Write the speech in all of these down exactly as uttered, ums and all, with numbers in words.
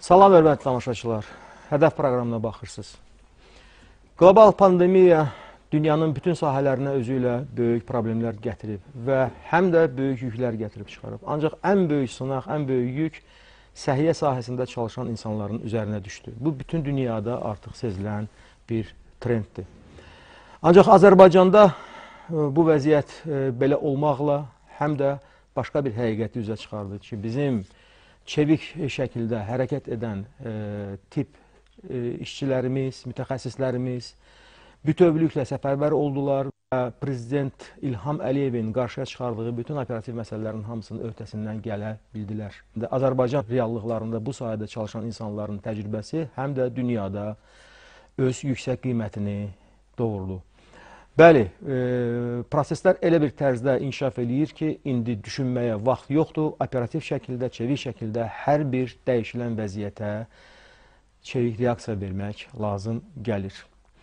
Salam, hörmətli tamaşaçılar. Hədəf proqramına baxırsınız. Qlobal pandemiya dünyanın bütün sahələrinə özü ilə böyük problemlər gətirib və həm də böyük yüklər gətirib çıxarıb. Ancaq ən böyük sınaq, ən böyük yük səhiyyə sahəsində çalışan insanların üzərinə düşdü. Bu, bütün dünyada artıq sezilən bir trenddir. Ancaq Azərbaycanda bu vəziyyət belə olmaqla həm də başqa bir həqiqəti üzə çıxardı ki, bizim çevik şəkildə hərəkət edən e, tip e, işçilərimiz, mütəxəssislərimiz bütövlüklə səfərbər oldular və Prezident İlham Əliyevin qarşıya çıxardığı bütün operativ məsələlərin hamısının öhdəsindən gələ bildilər. Azərbaycan reallıqlarında bu sahədə çalışan insanların təcrübəsi həm də dünyada öz yüksək qiymətini doğurdu. Bəli, e, proseslər elə bir tərzdə inkişaf eləyir ki, indi düşünməyə vaxt yoxdur. Operativ şəkildə, çevik şəkildə hər bir dəyişilən vəziyyətə çevik reaksiya vermək lazım gəlir.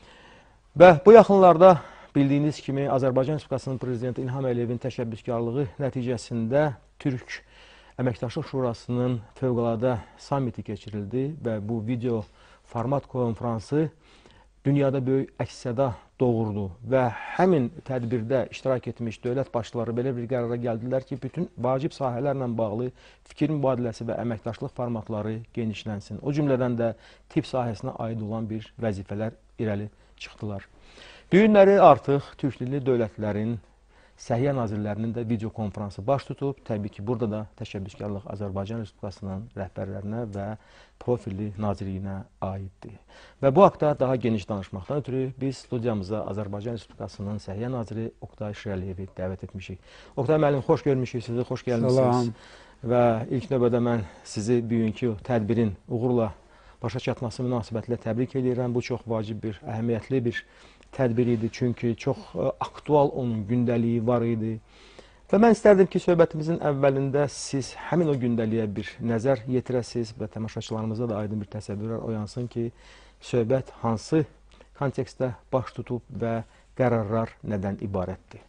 Və bu yaxınlarda bildiyiniz kimi Azərbaycan Respublikasının Prezidenti İlham Əliyevin təşəbbüskarlığı nəticəsində Türk Əməkdaşlıq Şurasının fövqəladə sammiti keçirildi və bu video format konfransı dünyada böyük əks-səda doğurdu və həmin tədbirdə iştirak etmiş dövlət başçıları belə bir qərara gəldilər ki, bütün vacib sahələrlə bağlı fikir mübadiləsi və əməkdaşlıq formatları genişlənsin. O cümlədən də tibb sahəsinə aid olan bir vəzifələr irəli çıxdılar. Bu günləri artıq türk dilli dövlətlərin Səhiyyə Nazirlərinin də video konfransı baş tutub. Təbii ki, burada da təşəbbüskarlıq Azərbaycan Respublikasının rəhbərlərinə və profilli nazirliyinə aiddir. Və bu haqda daha geniş danışmaqdan ötürü biz studiyamıza Azərbaycan Respublikasının Səhiyyə Naziri Oqtay Şirəliyevi dəvət etmişik. Oqtay müəllim, xoş görmüşük sizi, xoş gəlmişsiniz. Salam. Və ilk növbədə mən sizi bugünkü tədbirin uğurla başa çatması münasibətilə təbrik edirəm. Bu çox vacib bir, əhəmiyyətli bir tədbir idi, çünki çox aktual onun gündəliyi var idi. Və mən istərdim ki, söhbətimizin əvvəlində siz həmin o gündəliyə bir nəzər yetirəsiniz və tamaşaçılarımıza da aydın bir təsəvvürlər oyansın ki, söhbət hansı kontekstdə baş tutub və qərarlar nədən ibarətdir?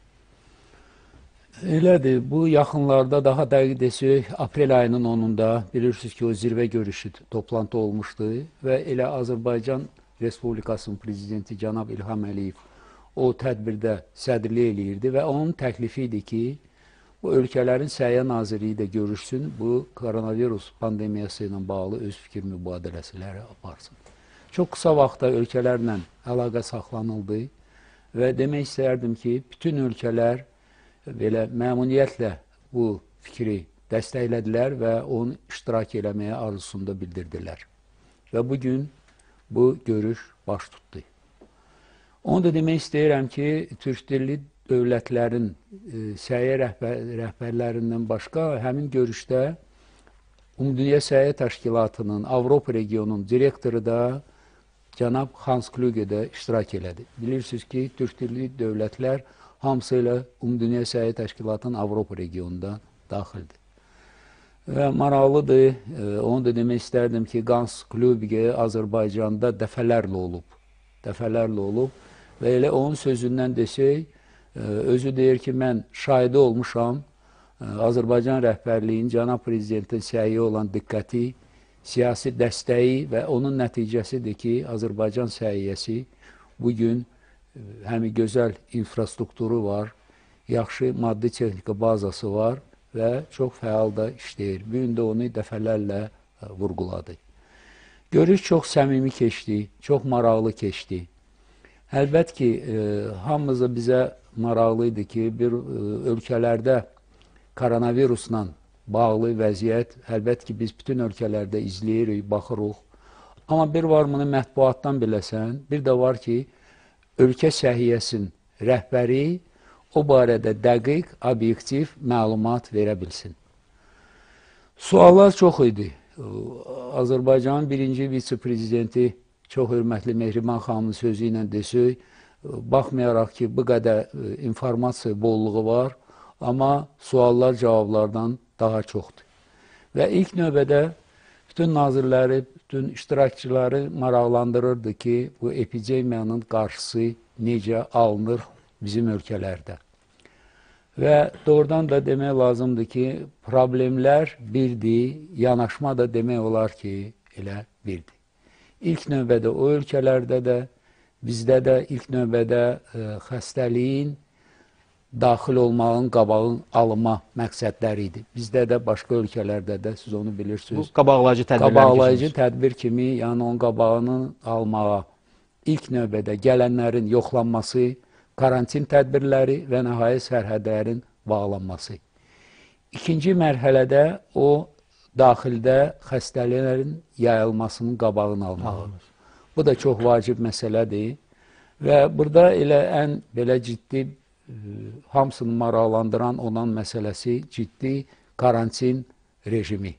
Elədir, bu yaxınlarda daha dəqiq desək, aprel ayının onunda bilirsiniz ki, o zirvə görüşü toplantı olmuşdu və elə Azərbaycan Respublikasının Prezidenti cənab İlham Əliyev o tədbirdə sədrlik eləyirdi və onun təklifi idi ki, bu ölkələrin Səhiyyə Nazirliyi də görüşsün, bu koronavirus pandemiyası ilə bağlı öz fikir mübadiləsiləri aparsın. Çox qısa vaxtda ölkələrlə əlaqə saxlanıldı və demək istərdim ki, bütün ölkələr belə məmnuniyyətlə bu fikri dəstəklədilər və onu iştirak eləməyə arzusunda bildirdilər. Və bugün bu görüş baş tutdu. Onu da demək istəyirəm ki, türk dilli dövlətlərin e, səhiyyə rəhbər, rəhbərlərindən başqa həmin görüşdə Ümumdünya Səhiyyə Təşkilatının Avropa regionunun direktoru da cənab Hans Kluge də iştirak elədi. Bilirsiniz ki, türk dilli dövlətlər hamısı ilə Ümumdünya Səhiyyə Təşkilatının Avropa regionunda daxildir. Və maraqlıdır, onu da demək istərdim ki, Hans Kluge Azərbaycanda dəfələrlə olub, dəfələrlə olub və elə onun sözündən desək, özü deyir ki, mən şahidi olmuşam, Azərbaycan rəhbərliyinin cənab Prezidentin səhiyyə olan diqqəti, siyasi dəstəyi və onun nəticəsidir ki, Azərbaycan səhiyyəsi bugün həmi gözəl infrastrukturu var, yaxşı maddi texnika bazası var və çox fəal da işləyir. Bu gün də onu dəfələrlə vurğuladı. Görüş çox səmimi keçdi, çox maraqlı keçdi. Əlbət ki, e, hamımıza bizə maraqlı idi ki, bir e, ölkələrdə koronavirusla bağlı vəziyyət, əlbət ki, biz bütün ölkələrdə izləyirik, baxırıq. Amma bir var bunu mətbuatdan biləsən, bir də var ki, ölkə səhiyyəsinin rəhbəri o barədə dəqiq, obyektiv məlumat verə bilsin. Suallar çox idi. Azərbaycanın birinci vitse-prezidenti çox hörmətli Mehriban xanımın sözü ilə desək, baxmayaraq ki, bu qədər informasiya bolluğu var, amma suallar cavablardan daha çoxdur. Və ilk növbədə bütün nazirləri, bütün iştirakçıları maraqlandırırdı ki, bu epidemiyanın qarşısı necə alınır bizim ölkələrdə. Və doğrudan da demək lazımdır ki, problemlər birdir, yanaşma da demək olar ki, elə birdir. İlk növbədə o ölkələrdə də, bizdə də ilk növbədə ə, xəstəliyin daxil olmağın qabağın alınma məqsədləri idi. Bizdə də, başqa ölkələrdə də, siz onu bilirsiniz. Bu qabaqlayıcı tədbirlər Qabaqlayıcı tədbir kimi, yəni onun qabağını almağa, ilk növbədə gələnlərin yoxlanması, karantin tədbirləri və nəhayət sərhədlərin bağlanması. İkinci mərhələdə o daxildə xəstəliklərin yayılmasının qabağını almağı. Bu da çox vacib məsələdir və burada elə ən belə ciddi, hamısını maraqlandıran olan məsələsi ciddi karantin rejimi.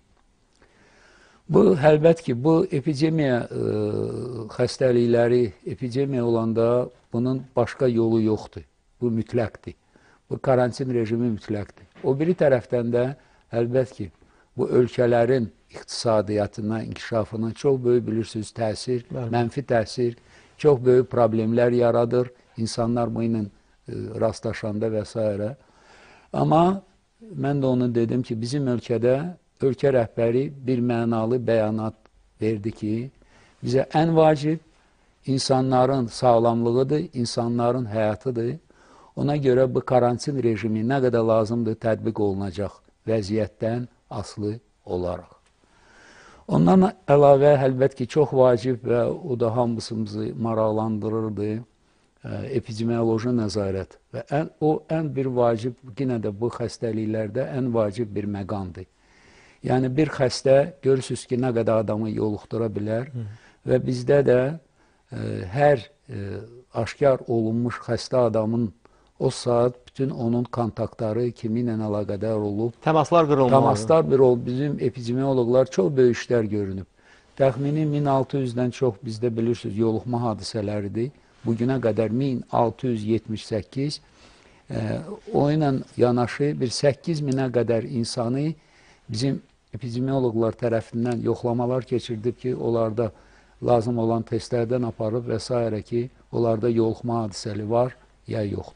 Bu, əlbət ki, bu epidemiya ə, xəstəlikləri, epidemiya olanda bunun başqa yolu yoxdur. Bu mütləqdir. Bu karantin rejimi mütləqdir. O biri tərəfdən də, əlbət ki, bu ölkələrin iqtisadiyyatına, inkişafına çox böyük, bilirsiniz, təsir, Bəli. mənfi təsir, çox böyük problemlər yaradır. İnsanlar bu ilə rastlaşanda və s. Amma mən də onu dedim ki, bizim ölkədə ölkə rəhbəri bir mənalı bəyanat verdi ki, bizə ən vacib insanların sağlamlığıdır, insanların həyatıdır. Ona görə bu karantin rejimi nə qədər lazımdır tətbiq olunacaq vəziyyətdən asılı olaraq. Ondan əlavə, əlbət ki, çox vacib və o da hamısımızı maraqlandırırdı, epidemioloji nəzarət və ən, o ən bir vacib, yenə də bu xəstəliklərdə ən vacib bir məqamdır. Yəni bir xəstə görürsünüz ki, nə qədər adamı yoluxdura bilər Hı. və bizdə də ə, hər ə, aşkar olunmuş xəstə adamın o saat bütün onun kontaktları kiminlə əlaqədar olub. Təmaslar qırılmalı. Təmaslar bir olub. Bizim epidemioloqlar çox böyük işlər görünüb. Təxmini min altı yüzdən çox bizdə bilirsiniz yoluxma hadisələridir. Bugünə qədər min altı yüz yetmiş səkkiz, e, o ilə yanaşı bir səkkiz minə qədər insanı bizim epidemioloqlar tərəfindən yoxlamalar keçirdib ki, onlarda lazım olan testlərdən aparıb və s. ki, onlarda yoluxma hadisəli var ya yoxdur.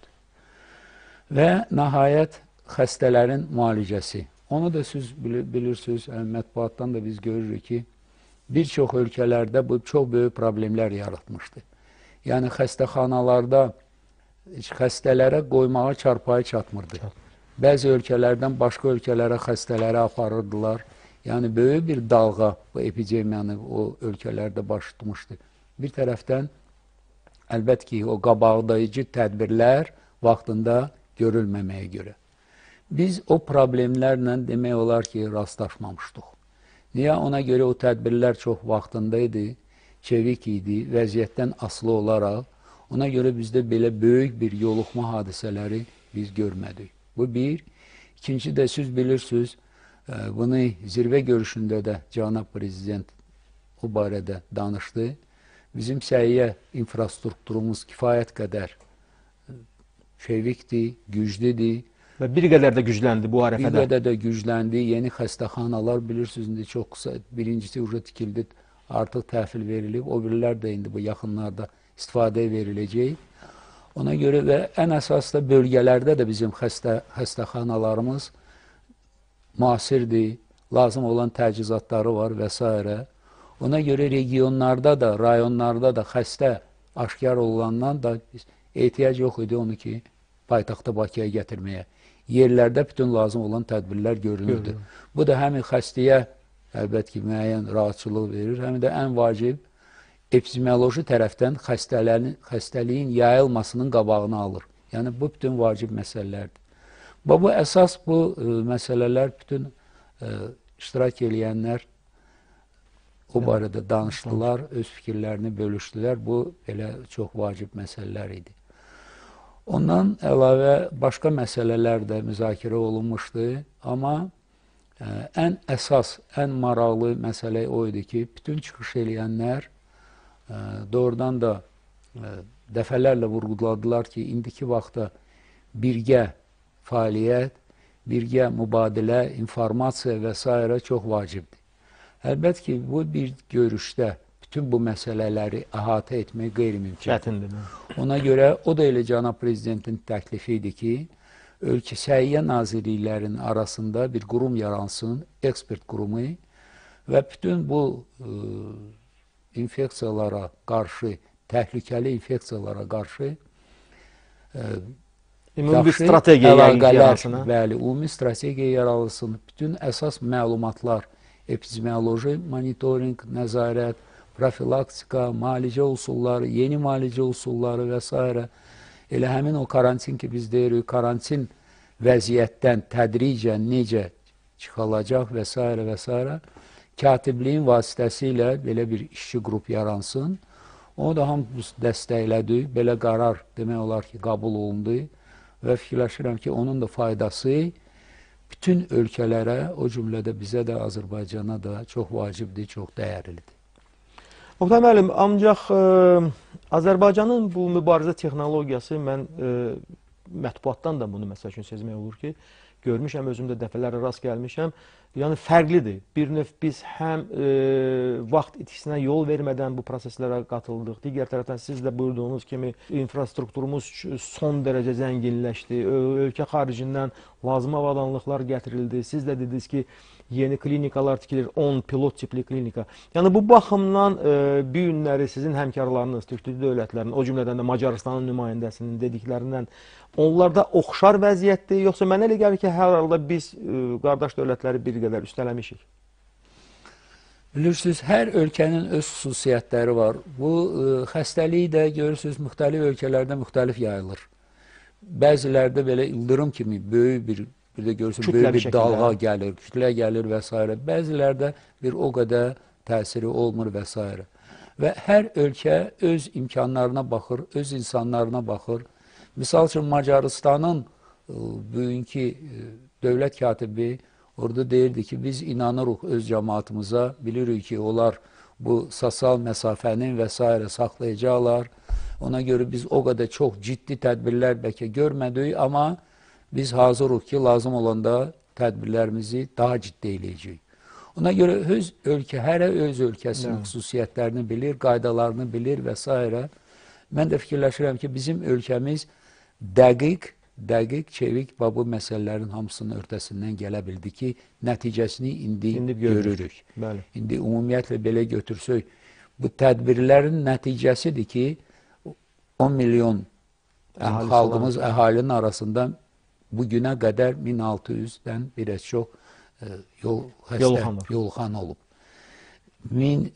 Və nəhayət xəstələrin müalicəsi. Onu da siz bilirsiniz, mətbuatdan da biz görürük ki, bir çox ölkələrdə bu çox böyük problemlər yaratmışdır. Yəni xəstəxanalarda xəstələrə qoymağa çarpayı çatmırdı. Bəzi ölkələrdən başqa ölkələrə xəstələri aparırdılar. Yəni böyük bir dalğa bu epidemiyanı o ölkələrdə baş tutmuşdu. Bir tərəfdən əlbət ki, o qabaqlayıcı tədbirlər vaxtında görülməməyə görə. Biz o problemlərlə demək olar ki, rastlaşmamışdıq. Niyə? Ona görə o tədbirlər çox vaxtında idi, çevik idi, vəziyyətdən asılı olaraq. Ona görə bizdə belə böyük bir yoluxma hadisələri biz görmədik. Bu bir. İkinci də siz bilirsiniz, bunu zirvə görüşündə də cənab prezident o barədə danışdı. Bizim səhiyyə infrastrukturumuz kifayət qədər çevikdir, güclüdür. Və bir qədər də gücləndi bu ərəfədə. Bir qədər də gücləndi. Yeni xəstəxanalar bilirsiniz, indi çox qısa, birincisi uca tikildi, artıq təhvil verilib. O birilər də indi bu yaxınlarda istifadəyə veriləcək. Ona görə və ən əsas da bölgələrdə də bizim xəstə, xəstəxanalarımız müasirdir, lazım olan təchizatları var və s. Ona görə regionlarda da, rayonlarda da xəstə aşkar olandan da ehtiyac yox idi onu ki, paytaxta Bakıya gətirməyə. Yerlərdə bütün lazım olan tədbirlər görünürdü. Bu da həmin xəstəyə əlbət ki, müəyyən rahatçılıq verir, həm də ən vacib epidemioloji tərəfdən xəstələrin, xəstəliyin yayılmasının qabağını alır. Yəni, bu bütün vacib məsələlərdir. Bu, bu əsas bu ə, məsələlər bütün ə, iştirak eləyənlər o barədə danışdılar, öz fikirlərini bölüşdülər. Bu, belə çox vacib məsələlər idi. Ondan əlavə başqa məsələlər də müzakirə olunmuşdu. Amma ə, ən əsas, ən maraqlı məsələ o idi ki, bütün çıxış eləyənlər ə, doğrudan da ə, dəfələrlə vurğuladılar ki, indiki vaxtda birgə fəaliyyət, birgə mübadilə, informasiya və s. çox vacibdir. Əlbət ki, bu bir görüşdə bütün bu məsələləri əhatə etmək qeyri-mümkündür. Ona görə o da elə cənab prezidentin təklifi idi ki, ölkə səhiyyə nazirliklərinin arasında bir qurum yaransın, ekspert qurumu və bütün bu e, infeksiyalara qarşı, təhlükəli infeksiyalara qarşı e, ümumi bir strategiya əlaqələr, bəli, ümumi strategiya yaralısın. Bütün əsas məlumatlar, epidemioloji monitorinq, nəzarət, profilaktika, müalicə usulları, yeni müalicə usulları və s. Elə həmin o karantin ki, biz deyirik, karantin vəziyyətdən tədricən necə çıxılacaq və s. və s. Katibliyin vasitəsilə belə bir işçi qrup yaransın. Onu da hamımız dəstəklədi. Belə qərar demək olar ki, qəbul olundu və fikirləşirəm ki, onun da faydası bütün ölkələrə, o cümlədə bizə də, Azərbaycana da çox vacibdir, çox dəyərlidir. Oktay müəllim, ancaq e, Azərbaycanın bu mübarizə texnologiyası, mən e, mətbuatdan da bunu məsəl üçün sezmək olur ki, görmüşəm, özüm də dəfələrlə rast gəlmişəm. Yəni fərqlidir. Bir növ biz həm e, vaxt itkisinə yol vermədən bu proseslərə qatıldıq. Digər tərəfdən siz də buyurduğunuz kimi infrastrukturumuz son dərəcə zənginləşdi. Ölkə xaricindən lazım avadanlıqlar gətirildi. Siz də dediniz ki, yeni klinikalar tikilir, on pilot tipli klinika. Yəni bu baxımdan e, bu günləri sizin həmkarlarınız, türk dövlətlərinin, o cümlədən də Macarıstanın nümayəndəsinin dediklərindən onlarda oxşar vəziyyətdir, yoxsa mənə elə gəlir ki, hər halda biz e, qardaş dövlətləri bir qədər üstələmişik? Bilirsiniz, hər ölkənin öz xüsusiyyətləri var. Bu e, xəstəliyi də görürsünüz, müxtəlif ölkələrdə müxtəlif yayılır. Bəzilərdə belə ildırım kimi böyük bir, bir də görürsünüz, böyük bir dalğa gəlir, kütlə gəlir və s. Bəzilərdə bir o qədər təsiri olmur və s. Və hər ölkə öz imkanlarına baxır, öz insanlarına baxır. Misal üçün, Macarıstanın bugünkü dövlət katibi orada deyirdi ki, biz inanırıq öz cəmaatımıza, bilirik ki, onlar bu sosial məsafəni və s. saxlayacaqlar. Ona görə biz o qədər çox ciddi tədbirlər bəlkə görmədik, amma biz hazırıq ki, lazım olanda tədbirlərimizi daha ciddi eləyəcəyik. Ona görə öz ölkə, hərə öz ölkəsinin xüsusiyyətlərini bilir, qaydalarını bilir və s. Mən də fikirləşirəm ki, bizim ölkəmiz dəqiq, dəqiq, çevik və bu məsələlərin hamısının öhdəsindən gələ bildi ki, nəticəsini indi, indi görürük. Bəli. İndi ümumiyyətlə belə götürsək, bu tədbirlərin nəticəsidir ki, on milyon yəni, xalqımız, əhalinin arasında bugünə qədər min altı yüzdən biraz çox e, yol, xəstə, yolxan olub. min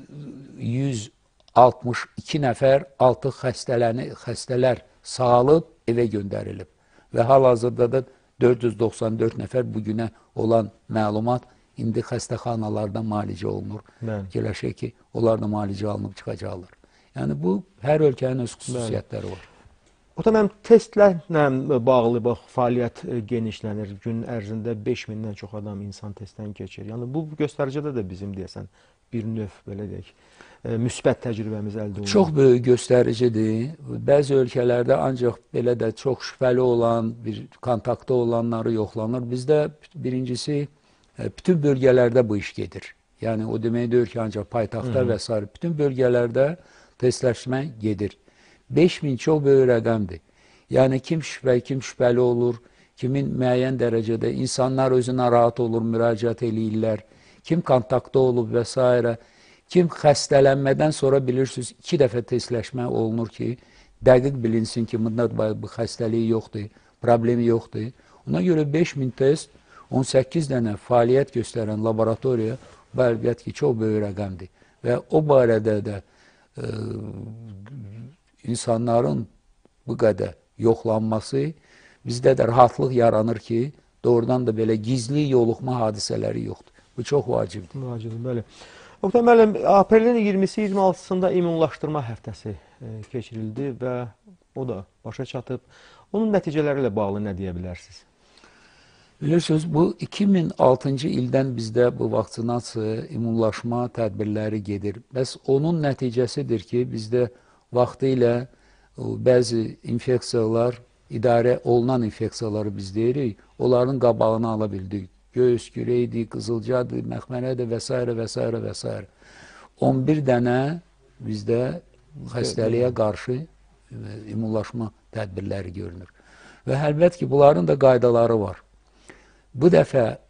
yüz altmış iki nəfər artıq xəstələr sağalıb, evə göndərilib. Və hal-hazırda da dörd yüz doxsan dörd nəfər bugünə olan məlumat indi xəstəxanalarda müalicə olunur. Fikirləşək ki, onlar da müalicə alınıb çıxacaqlar. Yəni bu, hər ölkənin öz xüsusiyyətləri var. O da mənim testlərlə bağlı bax, fəaliyyət genişlənir. Gün ərzində beş mindən çox adam insan testdən keçir. Yəni bu göstəricədə də bizim deyəsən bir növ, belə deyək, müsbət təcrübəmiz əldə olunur. Çox böyük göstəricidir. Bəzi ölkələrdə ancaq belə də çox şübhəli olan, bir kontaktda olanları yoxlanır. Bizdə birincisi, bütün bölgələrdə bu iş gedir. Yəni o demək deyir ki, ancaq paytaxtda və s. bütün bölgələrdə testləşmə gedir. beş min çox böyük rəqəmdir. Yəni kim şübhə, kim şübhəli olur, kimin müəyyən dərəcədə insanlar özü narahat olur, müraciət eləyirlər, kim kontaktda olub və s. Kim xəstələnmədən sonra bilirsiniz, iki dəfə testləşmə olunur ki, dəqiq bilinsin ki, bu xəstəliyi yoxdur, problemi yoxdur. Ona görə beş min test, on səkkiz dənə fəaliyyət göstərən laboratoriya, bu əlbəttə ki, çox böyük rəqəmdir. Və o barədə də e, insanların bu qədər yoxlanması bizdə də rahatlıq yaranır ki, doğrudan da belə gizli yoluxma hadisələri yoxdur. Bu çox vacibdir. Vacibdir, bəli. Oktay müəllim, aprelin iyirmisi iyirmi altısında immunlaşdırma həftəsi e, keçirildi və o da başa çatıb. Onun nəticələri ilə bağlı nə deyə bilərsiniz? Bilirsiniz, bu iki min altıncı ildən bizdə bu vaksinasiya, immunlaşma tədbirləri gedir. Bəs onun nəticəsidir ki, bizdə vaxtı ilə bəzi infeksiyalar, idarə olunan infeksiyaları biz deyirik, onların qabağını ala bildik. Göğüs kürəydi, qızılcadır, məxmərədir və s. və s. və s. on bir dənə bizdə xəstəliyə qarşı immunlaşma tədbirləri görünür. Və əlbəttə ki, bunların da qaydaları var. Bu dəfə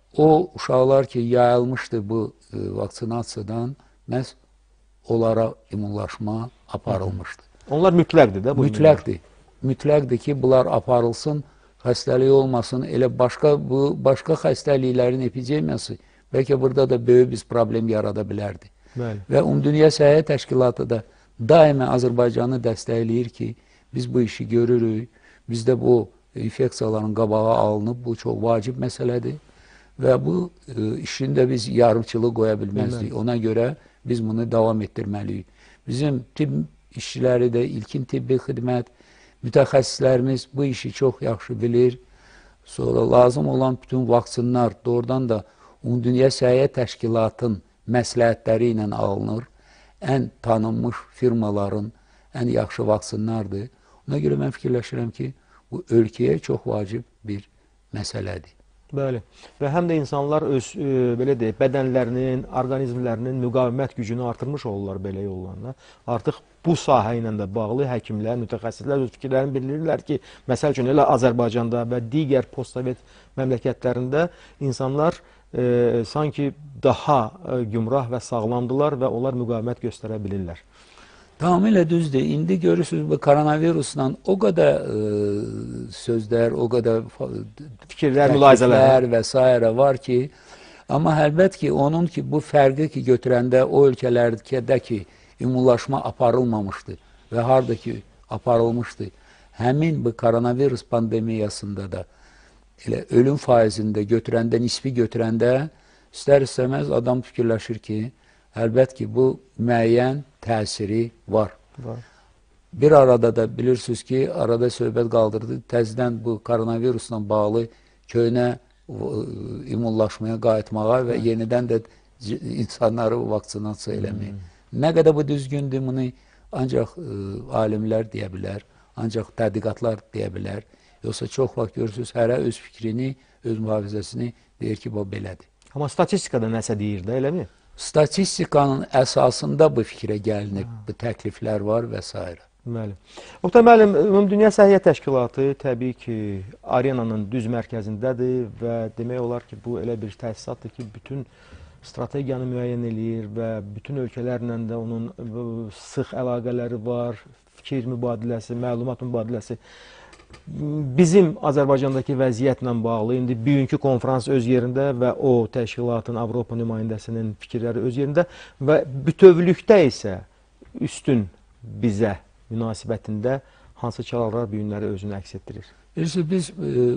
o uşaqlar ki yayılmışdı bu e, vaksinasiyadan, məhz onlara immunlaşma aparılmışdı. Onlar mütləqdir də bu Mütləqdir. Mütləqdir ki, bunlar aparılsın, xəstəlik olmasın. Elə başqa bu başqa xəstəliklərin epidemiyası bəlkə burada da böyük bir problem yarada bilərdi. Bəli. Və Ümumdünya Səhiyyə Təşkilatı da daima Azərbaycanı dəstəkləyir ki, biz bu işi görürük. Bizdə bu infeksiyaların qabağı alınıb, bu çox vacib məsələdir. Və bu e, işin də biz yarımçılıq qoya bilməzdik. Ona görə biz bunu davam etdirməliyik. Bizim tibb işçiləri də, ilkin tibbi xidmət, mütəxəssislərimiz bu işi çox yaxşı bilir. Sonra lazım olan bütün vaksinlər doğrudan da Ümumdünya Səhiyyə Təşkilatının məsləhətləri ilə alınır. Ən tanınmış firmaların ən yaxşı vaksinlərdir. Ona görə mən fikirləşirəm ki, bu ölkəyə çox vacib bir məsələdir. Bəli. Və həm də insanlar öz e, belə deyək, bədənlərinin, orqanizmlərinin müqavimət gücünü artırmış olurlar belə yolla. Artıq bu sahə ilə də bağlı həkimlər, mütəxəssislər öz fikirlərini bildirirlər ki, məsəl üçün elə Azərbaycanda və digər postsovet məmləkətlərində insanlar e, sanki daha e, gümrah və sağlamdılar və onlar müqavimət göstərə bilirlər. Tamamilə düzdür. İndi görürsünüz bu koronavirusla o qədər e, sözlər, o qədər fikirlər, mülahizələr və s. var ki, amma əlbəttə ki, onun ki, bu fərqi ki götürəndə o ölkələrdəki ki, immunlaşma aparılmamışdı və harada ki aparılmışdı. Həmin bu koronavirus pandemiyasında da elə ölüm faizində götürəndə, nisbi götürəndə istər-istəməz adam fikirləşir ki, əlbəttə ki, bu müəyyən təsiri var. var. Bir arada da bilirsiniz ki, arada söhbət qaldırdı, təzədən bu koronavirusla bağlı köynə immunlaşmaya qayıtmağa və yenidən də insanları vaksinasiya eləməyə. Hmm. Nə qədər bu düzgündür, bunu ancaq ə, alimlər deyə bilər, ancaq tədqiqatlar deyə bilər. Yoxsa çox vaxt görürsünüz, hərə öz fikrini, öz mühafizəsini deyir ki, bu belədir. Amma statistikada nəsə deyir də, eləmi? Statistikanın əsasında bu fikrə gəlinib, bu təkliflər var və s. Bəli. Oktay müəllim, Ümumdünya Səhiyyə Təşkilatı təbii ki, arenanın düz mərkəzindədir və demək olar ki, bu elə bir təsisatdır ki, bütün strategiyanı müəyyən eləyir və bütün ölkələrlə də onun sıx əlaqələri var, fikir mübadiləsi, məlumat mübadiləsi. Bizim Azərbaycandakı vəziyyətlə bağlı, indi bugünkü konferans öz yerində və o təşkilatın, Avropa nümayəndəsinin fikirləri öz yerində və bütövlükdə isə üstün bizə münasibətində hansı kəlaqlar bu günləri özünü əks etdirir? Bilirsiniz, biz e,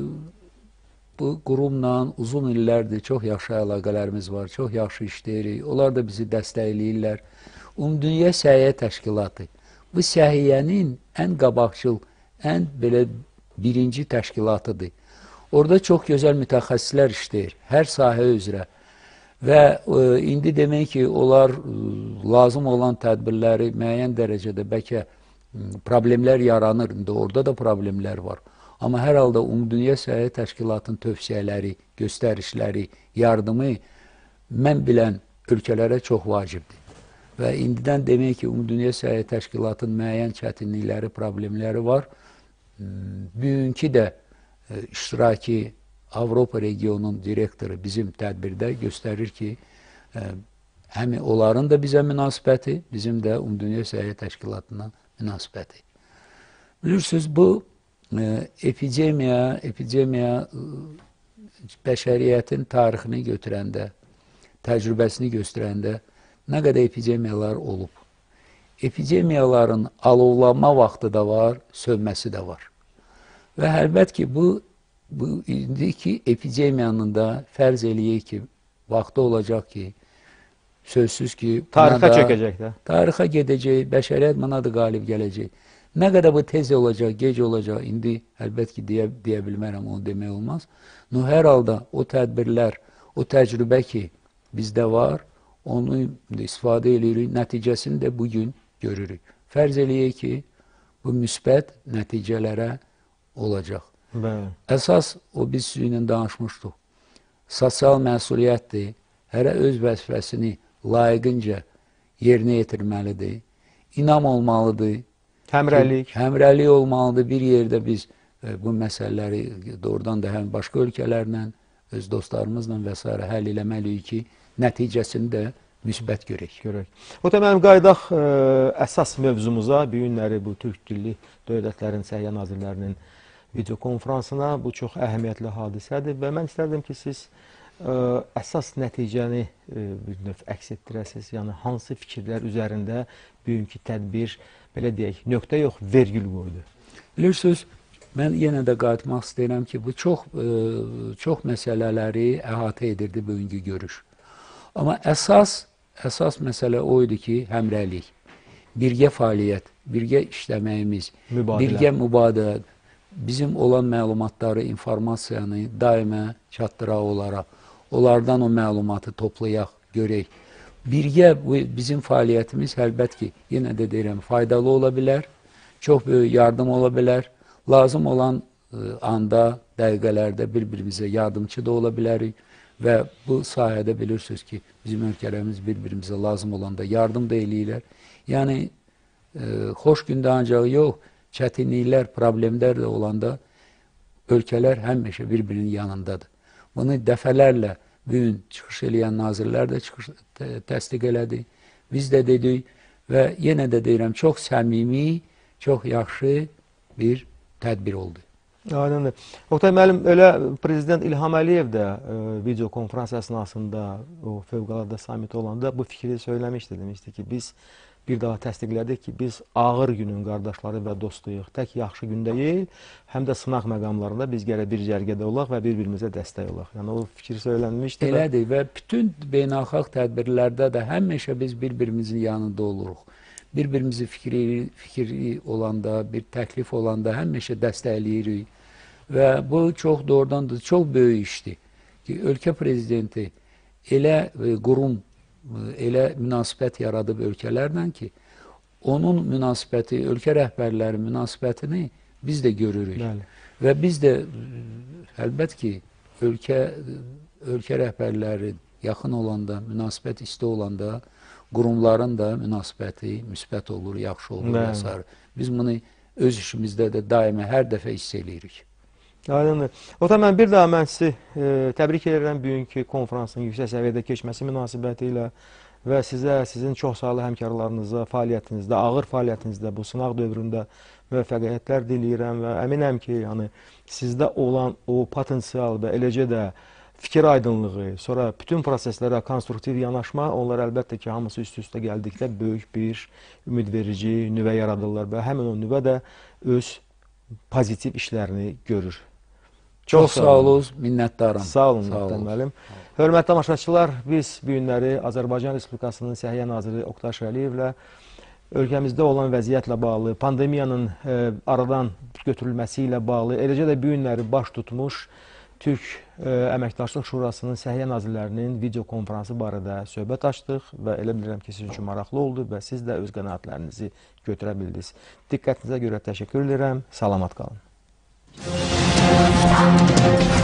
bu qurumla uzun illərdir çox yaxşı əlaqələrimiz var, çox yaxşı işləyirik. Onlar da bizi dəstəkləyirlər. Ümumdünya Səhiyyə Təşkilatı bu səhiyyənin ən qabaqcıl, ən belə birinci təşkilatıdır. Orada çox gözəl mütəxəssislər işləyir, hər sahə üzrə. Və e, indi demək ki, onlar e, lazım olan tədbirləri müəyyən dərəcədə bəlkə problemlər yaranır. İndi orada da problemlər var. Amma hər halda Ümumdünya Səhiyyə Təşkilatının tövsiyələri, göstərişləri, yardımı mən bilən ölkələrə çox vacibdir. Və indidən demək ki, Ümumdünya Səhiyyə Təşkilatının müəyyən çətinlikləri, problemləri var. Bugünkü də e, iştiraki Avropa regionunun direktoru bizim tədbirdə göstərir ki, e, həm onların da bizə münasibəti, bizim də Ümumdünya Səhiyyə Təşkilatına münasibəti. Bilirsiniz, bu e, epidemiya, epidemiya e, bəşəriyyətin tarixini götürəndə, təcrübəsini göstərəndə nə qədər epidemiyalar olub. Epidemiyaların alovlanma vaxtı da var, sönməsi də var. Və əlbəttə ki, bu, bu indiki epidemiyanın da fərz eləyək ki, vaxtı olacaq ki, sözsüz ki, tarixə çökəcək də. Tarixə gedəcək, bəşəriyyət buna da qalib gələcək. Nə qədər bu tez olacaq, gec olacaq, indi əlbəttə ki, deyə, deyə bilmərəm, onu demək olmaz. No, hər halda o tədbirlər, o təcrübə ki, bizdə var, onu istifadə edirik, nəticəsini də bugün görürük. Fərz eləyək ki, bu müsbət nəticələrə olacaq. Bəli. Əsas, o biz sizinlə danışmışdıq, sosial məsuliyyətdir, hərə öz vəzifəsini layiqincə yerinə yetirməlidir, inam olmalıdır, həmrəlik. Həmrəlik olmalıdır. Bir yerdə biz e, bu məsələləri doğrudan da həm başqa ölkələrlə öz dostlarımızla və s. həll eləməliyik ki, nəticəsini də müsbət görək. Görək. O təməlim qaydaq ə, əsas mövzumuza, bu günləri bu türk dilli dövlətlərin səhiyyə nazirlərinin video konferansına. Bu çox əhəmiyyətli hadisədir və mən istərdim ki, siz ə, əsas nəticəni ə, bir növ əks etdirəsiniz. Yəni, hansı fikirlər üzərində bugünkü tədbir, belə deyək, nöqtə yox, vergül qoydu. Bilirsiniz, mən yenə də qayıtmaq istəyirəm ki, bu çox, ə, çox məsələləri əhatə edirdi bugünkü görüş. Amma əsas, əsas məsələ o idi ki, həmrəylik, birgə fəaliyyət, birgə işləməyimiz, mübadilə. birgə mübadilə, bizim olan məlumatları, informasiyanı daimə çatdıraq olaraq, onlardan o məlumatı toplayaq, görək. Birgə bizim fəaliyyətimiz əlbət ki, yenə də deyirəm, faydalı ola bilər, çox böyük yardım ola bilər, lazım olan anda, dəqiqələrdə bir-birimizə yardımcı da ola bilərik və bu sahədə bilirsiniz ki, bizim ölkələrimiz bir-birimizə lazım olanda yardım da eləyirlər. Yəni, e, xoş gündə ancaq yox, çətinliklər, problemlər də olanda ölkələr həmişə bir-birinin yanındadır. Bunu dəfələrlə bugün çıxış eləyən nazirlər də çıxış, təsdiq elədi. Biz də dedik və yenə də deyirəm, çox səmimi, çox yaxşı bir tədbir oldu. Aydındır. Oktay müəllim, elə Prezident İlham Əliyev də e, video konferans əsnasında o fövqəladə samit olanda bu fikri söyləmişdi, demişdi ki, biz bir daha təsdiqlədik ki, biz ağır günün qardaşları və dostuyuq. Tək yaxşı gündə deyil, həm də sınaq məqamlarında biz gərək bir cərgədə olaq və bir-birimizə dəstək olaq. Yəni, o fikir söylənmişdir. Elədir və bütün beynəlxalq tədbirlərdə də həmişə biz bir-birimizin yanında oluruq. Bir-birimizi fikri, fikri olanda, bir təklif olanda həmişə dəstəkləyirik. Və bu çox doğrudandır, çox böyük işdir ki, ölkə prezidenti elə e, qurum, elə münasibət yaradıb ölkələrlə ki, onun münasibəti, ölkə rəhbərləri münasibətini biz də görürük. Bəli. Və biz də əlbət ki, ölkə, ölkə rəhbərləri yaxın olanda, münasibət isti olanda, qurumların da münasibəti müsbət olur, yaxşı olur və s. Biz bunu öz işimizdə də daima hər dəfə hiss eləyirik. Aydındır. Oktay müəllim, bir daha mən sizi e, təbrik edirəm bugünkü konferansın yüksək səviyyədə keçməsi münasibəti ilə və sizə, sizin çox saylı həmkarlarınıza, fəaliyyətinizdə, ağır fəaliyyətinizdə, bu sınaq dövründə müvəffəqiyyətlər diləyirəm və əminəm ki, yəni, sizdə olan o potensial və eləcə də fikir aydınlığı, sonra bütün proseslərə konstruktiv yanaşma, onlar əlbəttə ki, hamısı üst-üstə gəldikdə böyük bir ümidverici nüvə yaradırlar və həmin o nüvə də öz pozitiv işlərini görür. Çox sağ olun, minnətdaram. Sağ olun, Oktay müəllim. Hörmətli tamaşaçılar, biz bu günləri Azərbaycan Respublikasının Səhiyyə Naziri Oktay Şərəliyevlə ölkəmizdə olan vəziyyətlə bağlı, pandemiyanın e, aradan götürülməsi ilə bağlı, eləcə də bu günləri baş tutmuş Türk e, Əməkdaşlıq Şurasının Səhiyyə Nazirlərinin video konferansı barədə söhbət açdıq və elə bilirəm ki, sizin üçün maraqlı oldu və siz də öz qənaətlərinizi götürə bildiniz. Diqqətinizə görə təşəkkür edirəm. Salamat qalın.